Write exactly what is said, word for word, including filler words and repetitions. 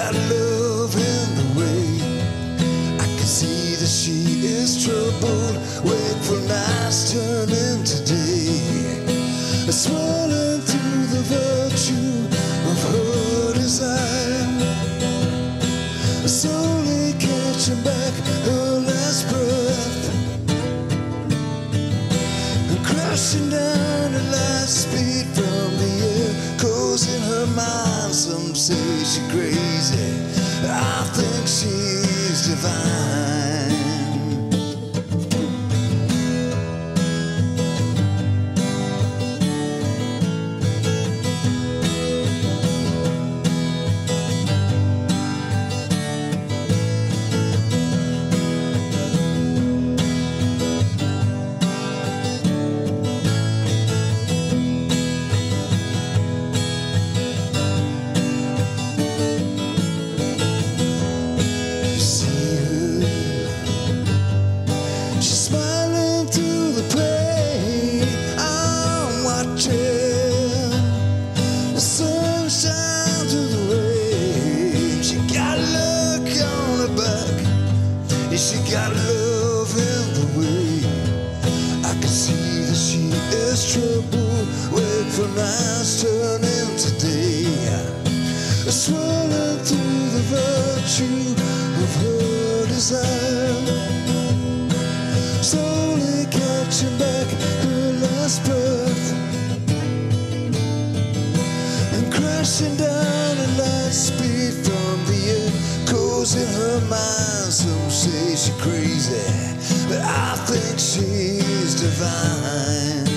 got love in the way. I can see that she is troubled. Wakeful nights turn into day. Swollen through the virtue of her desire. Slowly catching back her last breath. Crashing down at light speed from the air. Goes in her mind, some say she's crazy. I think she's divine. She got love in the way. I can see that she is troubled. Wakeful nights turn into day. Swollen through the virtue of her desire. Slowly catching back her last breath. And crashing down at light speed from the air. Goes in her mind, some say she's crazy, but I think she's divine.